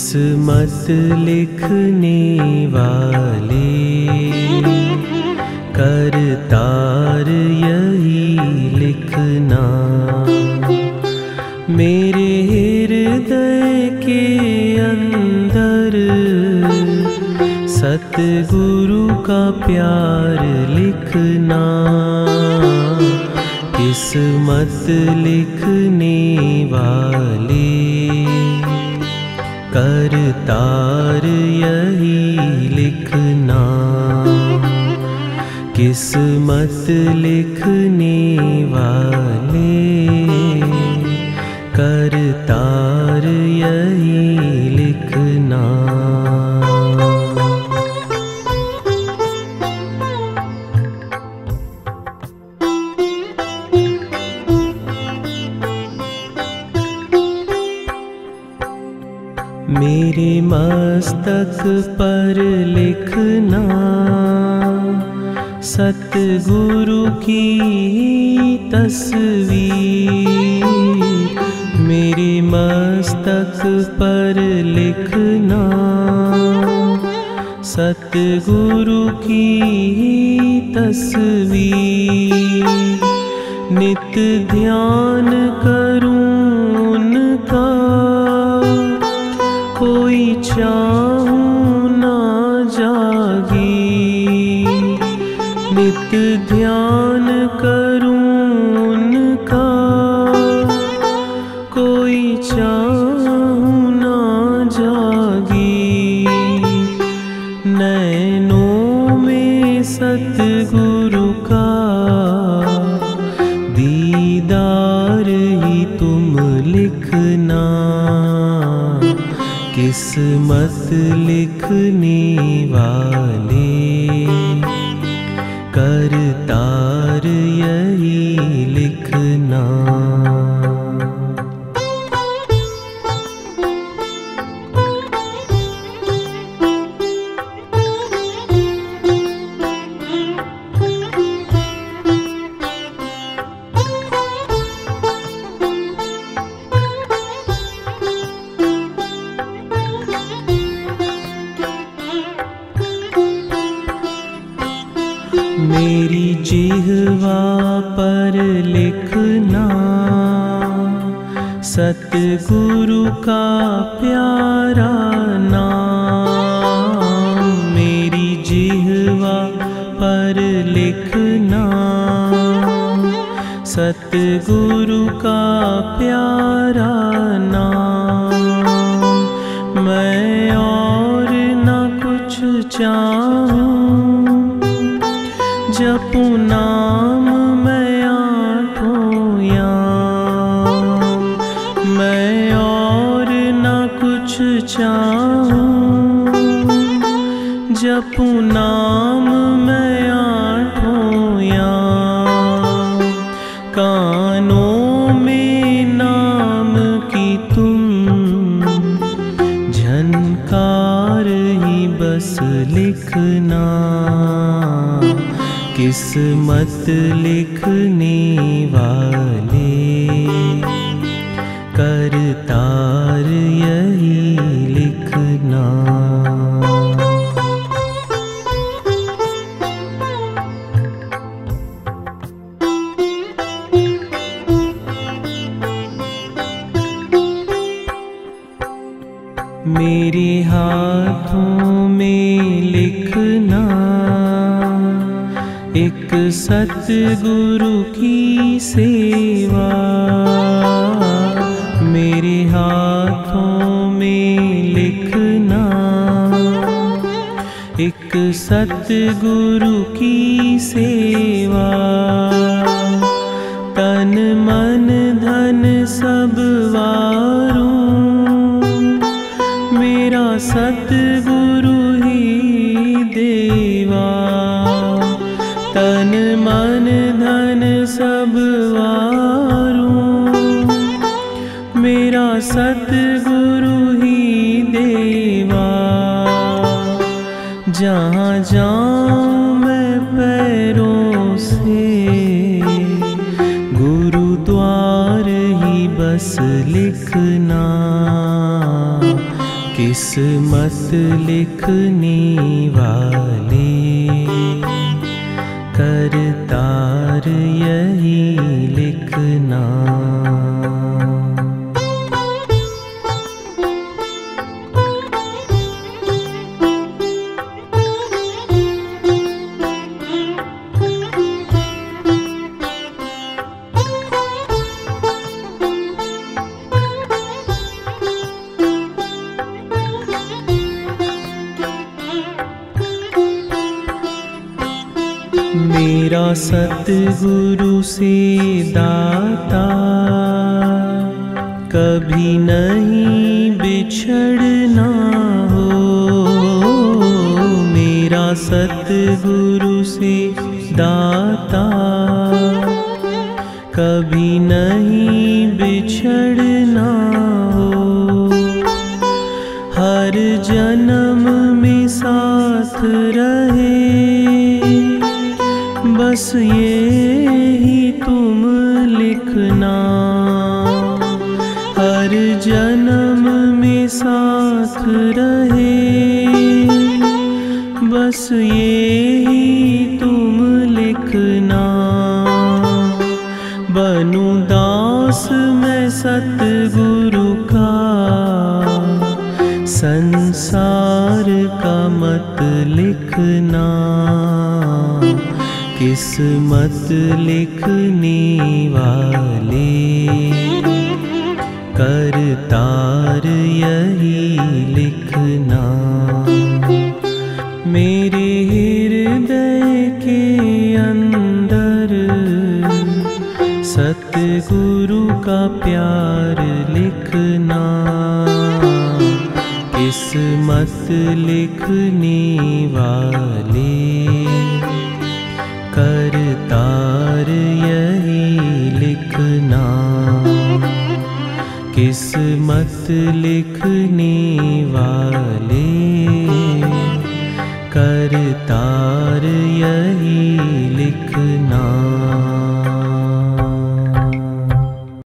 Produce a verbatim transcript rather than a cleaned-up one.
किस्मत लिखने वाले करतार यही लिखना। मेरे हृदय के अंदर सतगुरु का प्यार लिखना। किस्मत लिखने वाले करतार यही लिखना। किस्मत लिखने वाले करतार यही लिखना। मेरे मस्तक पर लिखना सतगुरु की तस्वीर। मेरे मस्तक पर लिखना सतगुरु की तस्वीर। नित ध्यान करूं उनका कोई चाहूं ना जागी। नित ध्यान करूं उनका कोई चाहूं ना जागी। नैनों में सतगुरु का दीदार ही तुम लिखना। किस्मत लिखने वाले करतार यही लिखना। मेरी जिह्वा पर लिखना सतगुरु का प्यारा नाम। मेरी जिह्वा पर लिखना सतगुरु का प्यारा नाम। मैं और न कुछ चाहूं जपूं नाम मैं आठों याम। मैं और न कुछ चाहूं जपूं नाम मैं आठों याम। कानों में नाम की तुम झनकार ही बस लिखना। किस्मत लिखने वाले करतार यही लिखना। मेरे हाथों में लिखना एक सतगुरु की सेवा। मेरे हाथों में लिखना एक सतगुरु की सेवा। तन मन धन सब वारूं मेरा सतगुरु ही देवा। तन मन धन सब वारूं मेरा सतगुरु ही देवा। जहाँ जाऊं मैं पैरों से गुरुद्वार ही बस लिखना। किस्मत लिखने वाले करतार यही लिखना। मेरा सतगुरु से दाता कभी नहीं बिछड़ना हो। मेरा सतगुरु से दाता कभी नहीं बिछड़ना हो। हर जन्म में साथ रहे बस ये ही तुम लिखना। हर जन्म में साथ रहे बस ये ही तुम लिखना। बनूं दास मैं सतगुरु का, संसार का मत लिखना। किस्मत लिखने वाले करतार यही लिखना। मेरे हृदय के अंदर सतगुरु का प्यार लिखना। किस्मत लिखने वाले करतार यही लिखना। किस्मत लिखने वाले करतार यही लिखना।